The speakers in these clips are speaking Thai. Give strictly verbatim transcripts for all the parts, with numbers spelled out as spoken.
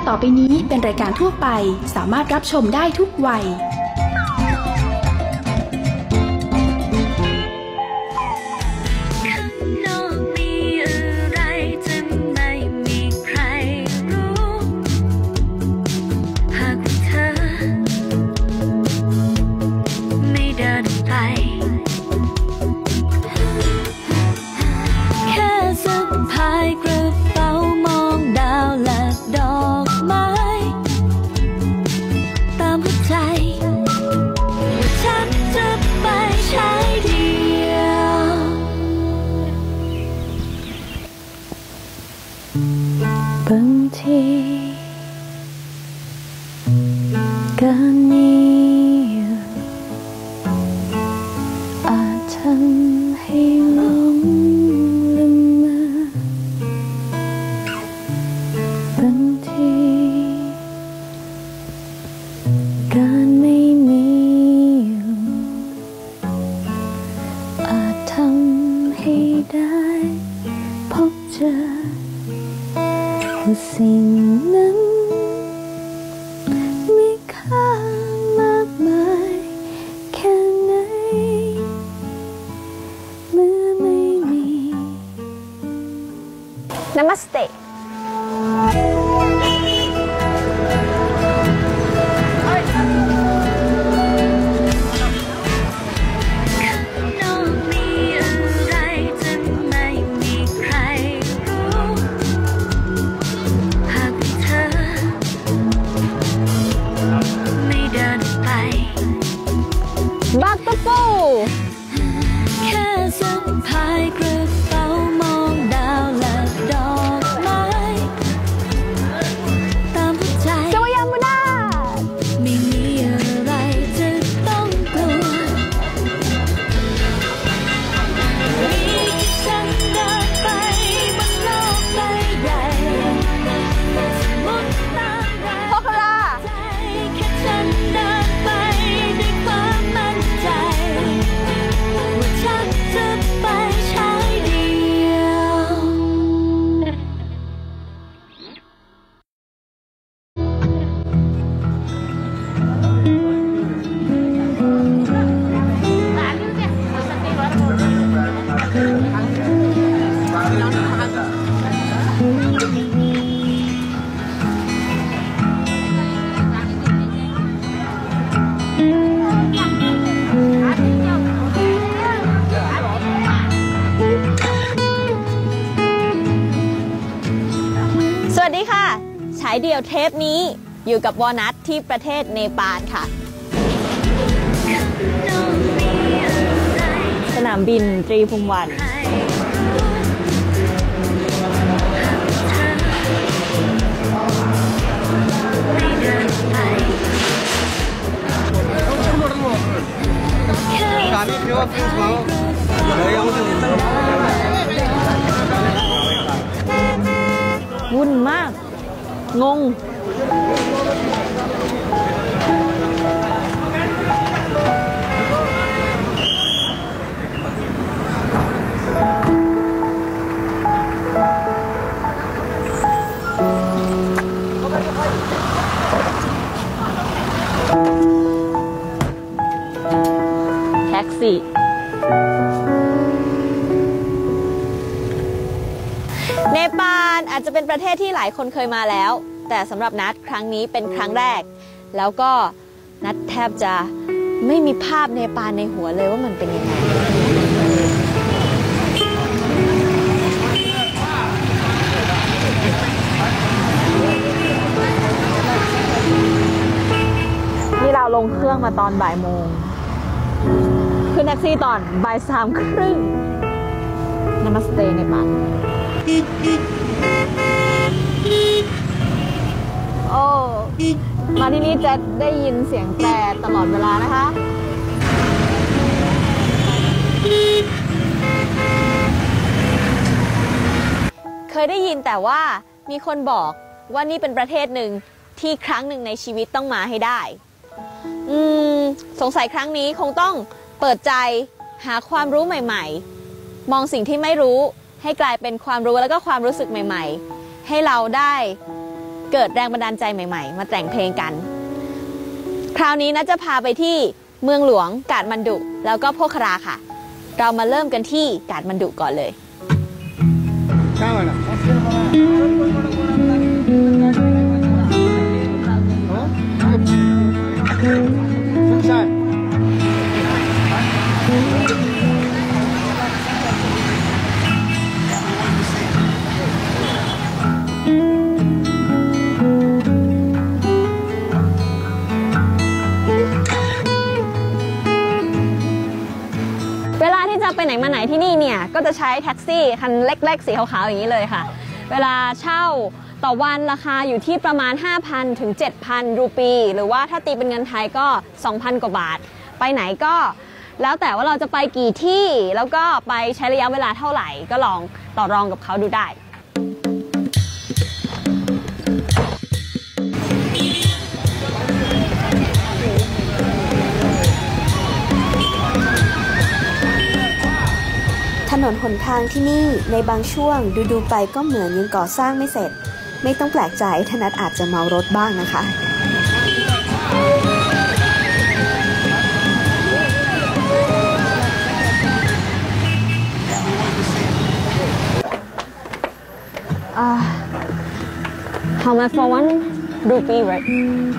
ต่อไปนี้เป็นรายการทั่วไปสามารถรับชมได้ทุกวัยบางทีการมีอยู่อาจทำให้หลงลืมมาบางทีการไม่มีอยู่อาจทำให้ได้พบเจอว่าสิ่งนั้นมีค่ามากมายแค่ไหนเมื่อไม่มี Namasteบัตเตอร์ปูแค่สะพายกระเป๋ามองดาวและดอกไม้ตามหัวใจสวัสดีมุนาไม่มีอะไรจะต้องกลัวมีแค่ฉันเดินไปบนโลกใบใหญ่หมุนตามแรงใจแค่ฉันเดินไปด้วยความมั่นใจว่าฉันจะไปใช้เดียวสวัสดีค่ะฉายเดี่ยวเทปนี้อยู่กับวอนัทที่ประเทศเนปาลค่ะสนามบินตรีภูมิวันวุ่นมากงงแท็กซี่เนปาลอาจจะเป็นประเทศที่หลายคนเคยมาแล้วแต่สำหรับนัทครั้งนี้เป็นครั้งแรกแล้วก็นัทแทบจะไม่มีภาพเนปาลในหัวเลยว่ามันเป็นยังไงนี่เราลงเครื่องมาตอนบ่ายโมงขึ้นแท็กซี่ตอนบ่ายสามครึ่งนามัสเตเนปาลโอ้มาที่นี่จะได้ยินเสียงแตรตลอดเวลานะคะเคยได้ยินแต่ว่ามีคนบอกว่านี่เป็นประเทศหนึ่งที่ครั้งหนึ่งในชีวิตต้องมาให้ได้อืมสงสัยครั้งนี้คงต้องเปิดใจหาความรู้ใหม่ๆมองสิ่งที่ไม่รู้ให้กลายเป็นความรู้แล้วก็ความรู้สึกใหม่ๆให้เราได้เกิดแรงบันดาลใจใหม่ๆมาแต่งเพลงกันคราวนี้นะจะพาไปที่เมืองหลวงกาฐมันดุแล้วก็โพคราค่ะเรามาเริ่มกันที่กาฐมันดุก่อนเลยไปไหนมาไหนที่นี่เนี่ยก็จะใช้แท็กซี่คันเล็กๆสีขาวๆอย่างนี้เลยค่ะเวลาเช่าต่อวันราคาอยู่ที่ประมาณ ห้าพัน ถึง เจ็ดพัน รูปีหรือว่าถ้าตีเป็นเงินไทยก็ สองพัน กว่าบาทไปไหนก็แล้วแต่ว่าเราจะไปกี่ที่แล้วก็ไปใช้ระยะเวลาเท่าไหร่ก็ลองต่อรองกับเขาดูได้ถนนหนทางที่นี่ในบางช่วงดูๆไปก็เหมือนยังก่อสร้างไม่เสร็จไม่ต้องแปลกใจถ้านัทอาจจะเมารถบ้างนะคะอ่า how much for one rupee right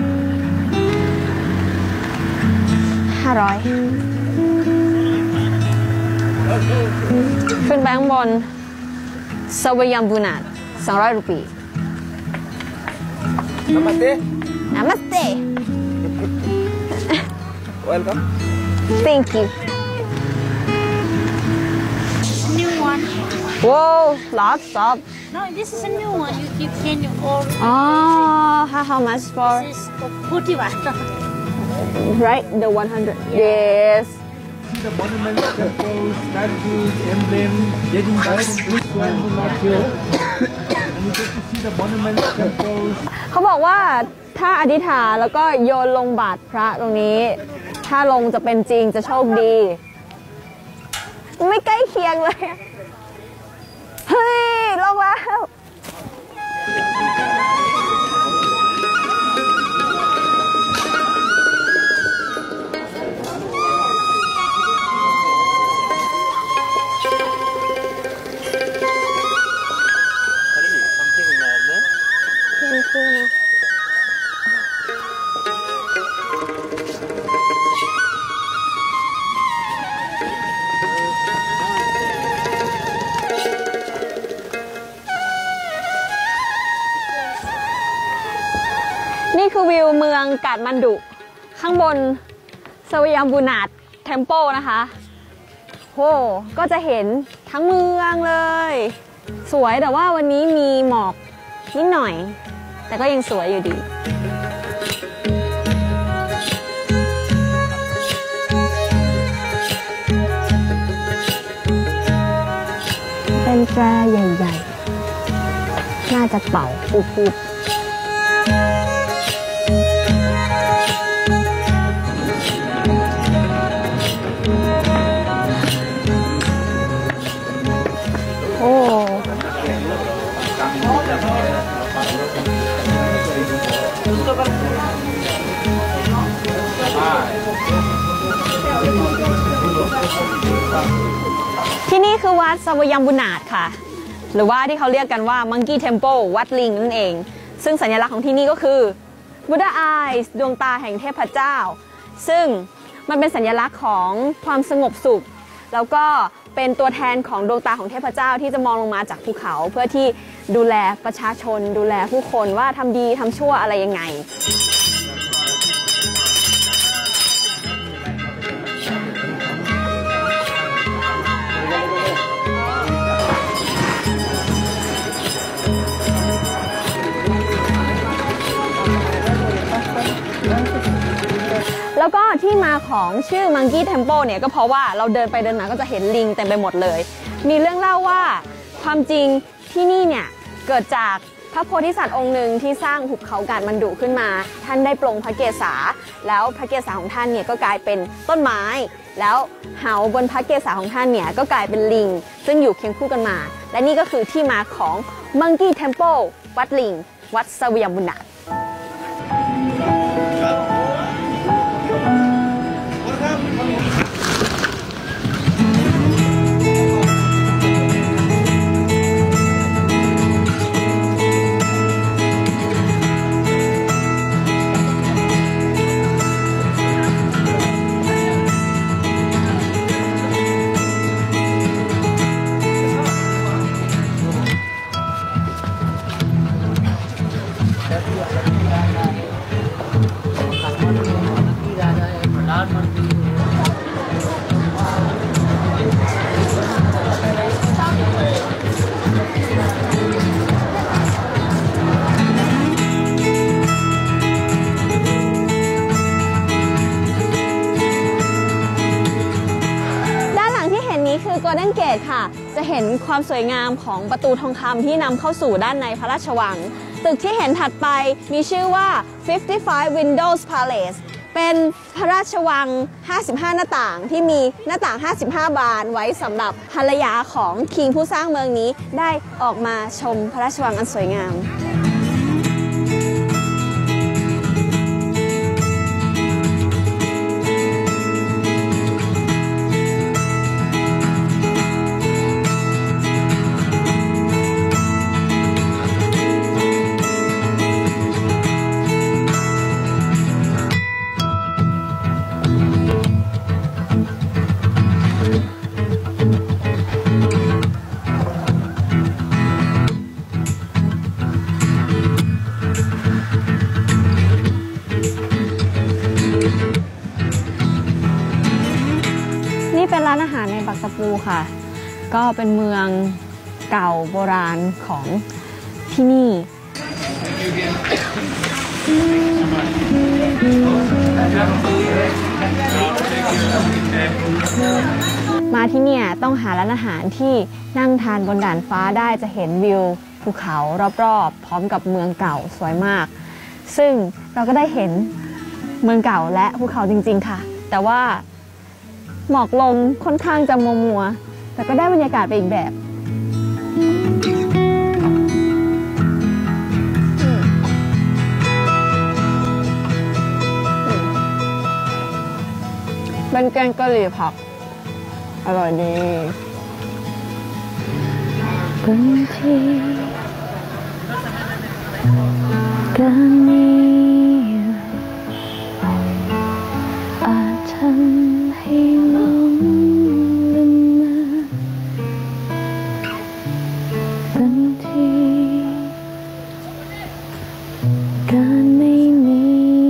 ห้าร้อยขึ้นไปข้างบนสวายามบูนาดสองร้อยรูปี Namaste Namaste Welcome Thank you New one. Whoa lots of No, this is a new one. You, you can all. Oh how, how much for This is forty baht. right the one hundred yes the monuments, temples, statues, emblems, getting back which one will not go. And you get to see the monuments, temples. เขาบอกว่าถ้าอธิษฐานแล้วก็โยนลงบาตรพระตรงนี้ถ้าลงจะเป็นจริงจะโชคดีไม่ใกล้เคียงเลยเฮ้ยลงแล้วนี่คือวิวเมืองกาฐมันดุข้างบนสวายามบูนาดเทมเพิลนะคะโหก็จะเห็นทั้งเมืองเลยสวยแต่ว่าวันนี้มีหมอกนิดหน่อยแต่ก็ยังสวยอยู่ดีเป็นแตรใหญ่ๆน่าจะเป่าปุบๆโอ้ที่นี่คือวัดสวายามบูนาดค่ะหรือว่าที่เขาเรียกกันว่า Monkey Temple วัดลิงนั่นเองซึ่งสัญลักษณ์ของที่นี่ก็คือ Buddha Eyes ดวงตาแห่งเทพเจ้าซึ่งมันเป็นสัญลักษณ์ของความสงบสุขแล้วก็เป็นตัวแทนของดวงตาของเทพเจ้าที่จะมองลงมาจากภูเขาเพื่อที่ดูแลประชาชนดูแลผู้คนว่าทำดีทำชั่วอะไรยังไงแล้วก็ที่มาของชื่อ Monkey Temple เนี่ยก็เพราะว่าเราเดินไปเดินมาก็จะเห็นลิงเต็มไปหมดเลยมีเรื่องเล่าว่าความจริงที่นี่เนี่ยเกิดจากพระโพธิสัตว์องค์หนึ่งที่สร้างหุบเขากาฐมันดุขึ้นมาท่านได้ปลงพระเกศาแล้วพระเกศาของท่านเนี่ยก็กลายเป็นต้นไม้แล้วเหาบนพระเกศาของท่านเนี่ยก็กลายเป็นลิงซึ่งอยู่เคียงคู่กันมาและนี่ก็คือที่มาของ Monkey Temple วัดลิงวัดสวียมบุนาถGolden Gate ค่ะจะเห็นความสวยงามของประตูทองคำที่นำเข้าสู่ด้านในพระราชวังตึกที่เห็นถัดไปมีชื่อว่าfifty-five Windows Palace เป็นพระราชวังห้าสิบห้าหน้าต่างที่มีหน้าต่างห้าสิบห้าบานไว้สำหรับภรรยาของคิงผู้สร้างเมืองนี้ได้ออกมาชมพระราชวังอันสวยงามนี่เป็นร้านอาหารในบักตะปูค่ะก็เป็นเมืองเก่าโบราณของที่นี่มาที่เนี่ยต้องหาร้านอาหารที่นั่งทานบนด่านฟ้าได้จะเห็นวิวภูเขารอบๆพร้อมกับเมืองเก่าสวยมากซึ่งเราก็ได้เห็นเมืองเก่าและภูเขาจริงๆค่ะแต่ว่าหมอกลงค่อนข้างจะมัวมัวแต่ก็ได้บรรยากาศไปอีกแบบเป็นแกงกะหรี่ผักอร่อยดีบางทีก็มีอาจทำให้หลงลืมมาบางทีการไม่มี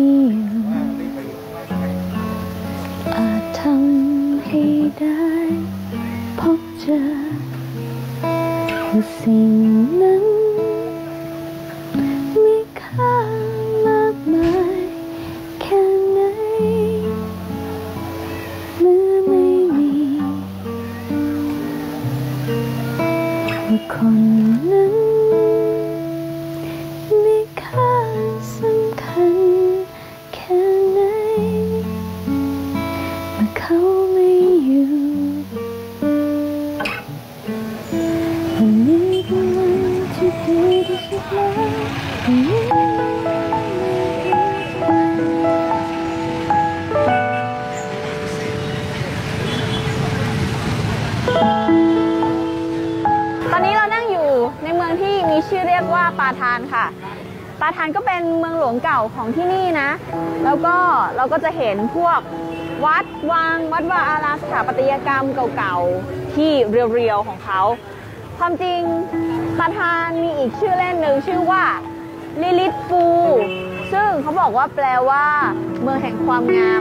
อาจทำให้ได้พบเจอว่าสิ่งนั้นมีค่ามากมายแค่ไหนเมื่อไม่มีว่าคนนั้นมีค่าสำคัญแค่ไหนเมื่อเขาไม่อยู่วันนี้ก็วันที่ดีที่สุดแล้ววันนี้ตอนนี้เรานั่งอยู่ในเมืองที่มีชื่อเรียกว่าปาทานค่ะปาทานก็เป็นเมืองหลวงเก่าของที่นี่นะแล้วก็เราก็จะเห็นพวกวัดวางวัดวาอารามสถาปัตยกรรมเก่าๆที่เรียวๆของเขาความจริงปาทานมีอีกชื่อเล่นหนึ่งชื่อว่าลิลิตฟูซึ่งเขาบอกว่าแปลว่าเมืองแห่งความงาม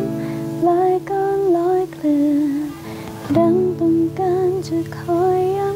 ดังต้องการจะคอยย้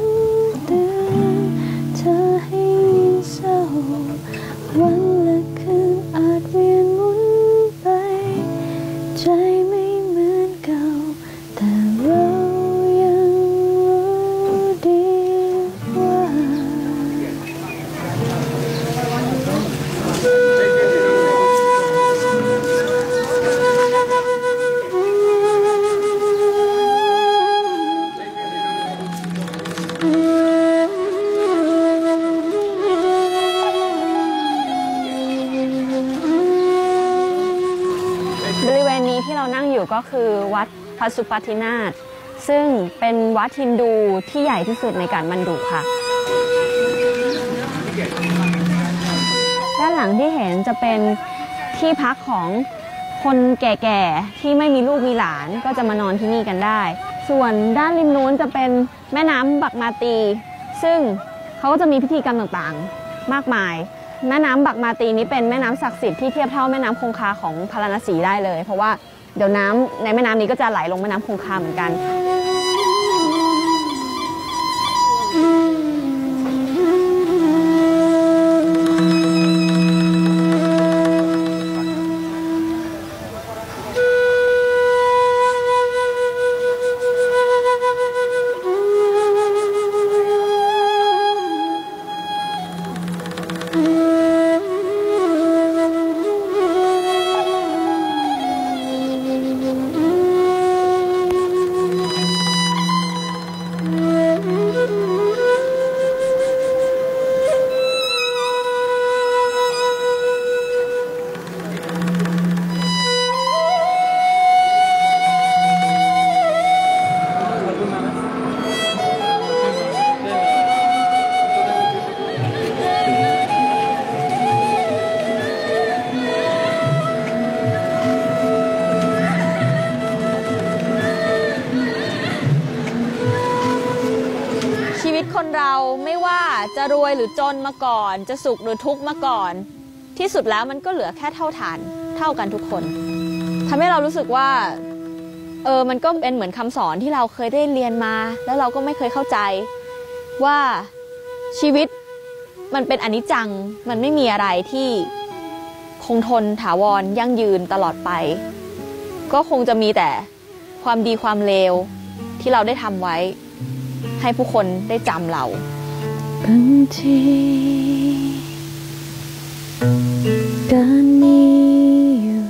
คือวัดพระสุปฏินาถซึ่งเป็นวัดฮินดูที่ใหญ่ที่สุดในกาฐมาณฑุค่ะด้านหลังที่เห็นจะเป็นที่พักของคนแก่ๆที่ไม่มีลูกมีหลานก็จะมานอนที่นี่กันได้ส่วนด้านริมนู้นจะเป็นแม่น้ำบักมาตีซึ่งเขาก็จะมีพิธีกรรมต่างๆมากมายแม่น้ำบักมาตีนี้เป็นแม่น้ำศักดิ์สิทธิ์ที่เทียบเท่าแม่น้ำคงคาของพาราณสีได้เลยเพราะว่าเดี๋ยวน้ำในแม่น้ำนี้ก็จะไหลลงแม่น้ำคงคาเหมือนกันคนเราไม่ว่าจะรวยหรือจนมาก่อนจะสุขหรือทุกข์มาก่อนที่สุดแล้วมันก็เหลือแค่เท่าฐานเท่ากันทุกคนทำให้เรารู้สึกว่าเออมันก็เป็นเหมือนคำสอนที่เราเคยได้เรียนมาแล้วเราก็ไม่เคยเข้าใจว่าชีวิตมันเป็นอนิจจังมันไม่มีอะไรที่คงทนถาวรยั่งยืนตลอดไปก็คงจะมีแต่ความดีความเลวที่เราได้ทำไว้ให้ผู้คนได้จำเราบางทีการมีอยู่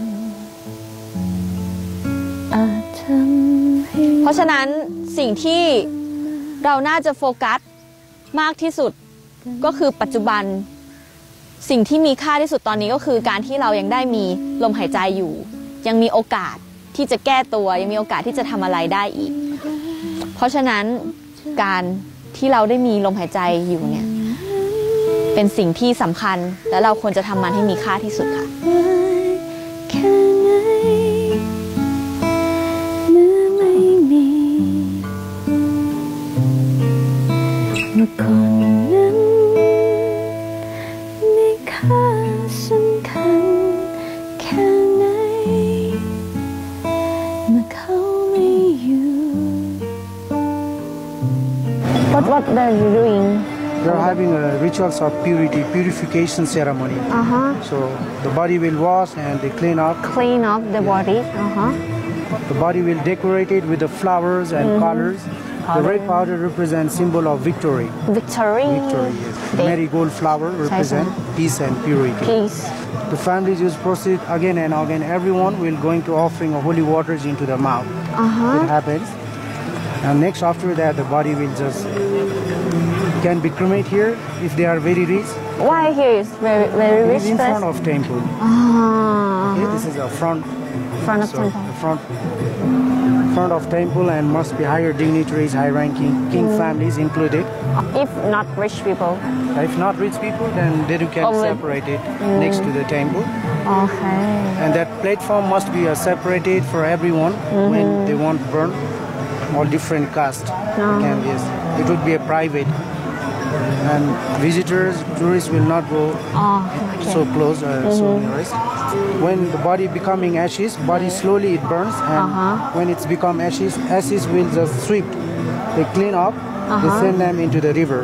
อาจทำให้เพราะฉะนั้นสิ่งที่เราน่าจะโฟกัสมากที่สุดก็คือปัจจุบันสิ่งที่มีค่าที่สุดตอนนี้ก็คือการที่เรายังได้มีลมหายใจอยู่ยังมีโอกาสที่จะแก้ตัวยังมีโอกาสที่จะทำอะไรได้อีกเพราะฉะนั้นการที่เราได้มีลมหายใจอยู่เนี่ยเป็นสิ่งที่สำคัญและเราควรจะทำมันให้มีค่าที่สุดค่ะแค่ไหนเมื่อไม่มีเมื่อก่อนนั้นมีค่าสำคัญแค่ไหนเมื่อเขาไม่อยู่What what are you doing? They're having a rituals of purity, purification ceremony. Uh-huh. So the body will wash and they clean up. Clean up the body. Uh-huh. The body will decorate it with the flowers and mm-hmm. colors. Powder. The red powder represents symbol of victory. Victory. Victory, yes. The marigold flower represent peace and purity. Peace. The families will proceed again and again. Everyone will going to offering of holy waters into the mouth. Uh-huh. It happens. And next after that, the body will just can be cremated here if they are very rich. Why here is very very rich? In front of temple. Ah. Okay, this is a front. Front of so temple. The front. Front of temple and must be higher dignitaries, high-ranking king mm. families included. If not rich people. If not rich people, then they can oh, separate it mm. next to the temple. Okay. And that platform must be uh, separated for everyone mm-hmm. when they want burn. All different caste. No. Can, yes. It would be a private. And visitors, tourists will not go oh, okay. so close, uh, mm-hmm. so nearest. When the body becoming ashes, body slowly it burns, and uh-huh. when it's become ashes, ashes will just sweep. They clean up, uh-huh. they send them into the river.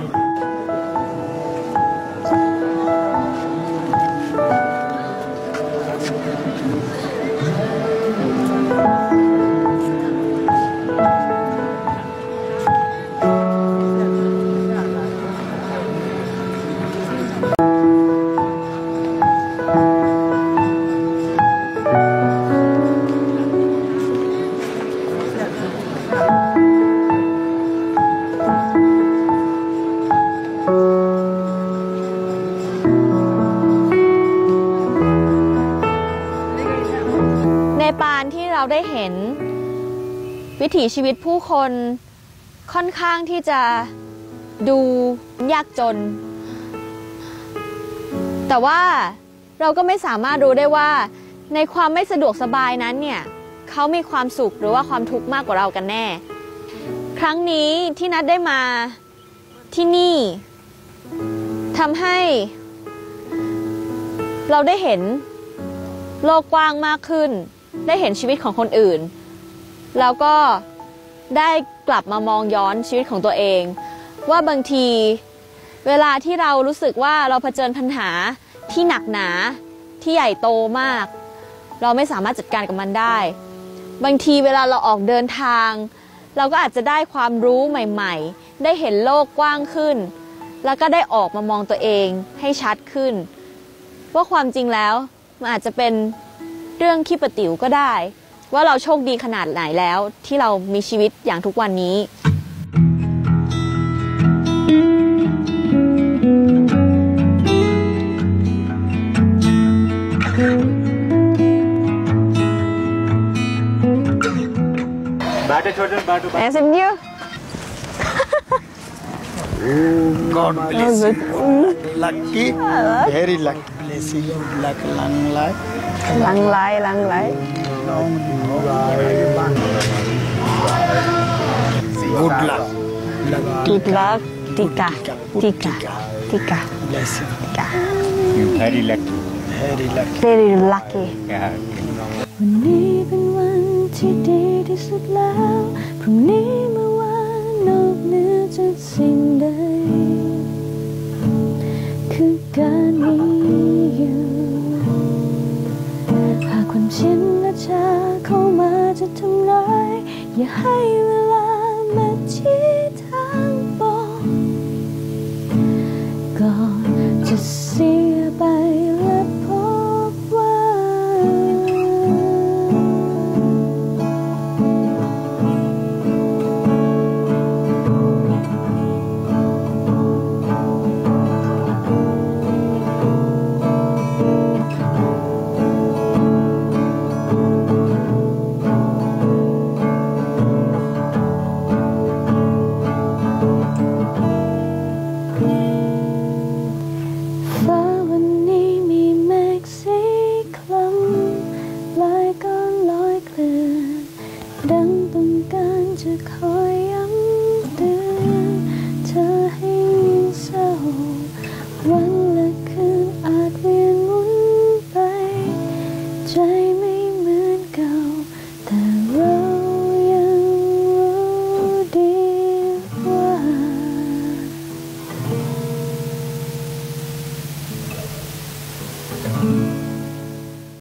วิถีชีวิตผู้คนค่อนข้างที่จะดูยากจน แต่ว่าเราก็ไม่สามารถรู้ได้ว่าในความไม่สะดวกสบายนั้นเนี่ยเขามีความสุขหรือว่าความทุกข์มากกว่าเรากันแน่ครั้งนี้ที่นัดได้มาที่นี่ทำให้เราได้เห็นโลกกว้างมากขึ้นได้เห็นชีวิตของคนอื่นแล้วก็ได้กลับมามองย้อนชีวิตของตัวเองว่าบางทีเวลาที่เรารู้สึกว่าเราเผชิญปัญหาที่หนักหนาที่ใหญ่โตมากเราไม่สามารถจัดการกับมันได้บางทีเวลาเราออกเดินทางเราก็อาจจะได้ความรู้ใหม่ๆได้เห็นโลกกว้างขึ้นแล้วก็ได้ออกมามองตัวเองให้ชัดขึ้นว่าความจริงแล้วมันอาจจะเป็นเรื่องขี้ประติ๋วก็ได้ว่าเราโชคดีขนาดไหนแล้วที่เรามีชีวิตอย่างทุกวันนี้ Batter children, batter. Nice of you. God bless you. Lucky, very lucky. Bless you, luck, long life. ลังไลลังไล Good luck. กิดลักติกาติกาติกา Bless you. ติกา You very lucky. Very lucky. very lucky Yeah. วันนี้เป็นวันที่ดีที่สุดแล้วพรุ่งนี้เมื่อวานนอกเหนือจากสิ่งใดคือการมีอยู่หากความชินและชาเข้ามาจะทำร้ายอย่าให้เวลามาชี้ทางบอกก่อนจะสิ้น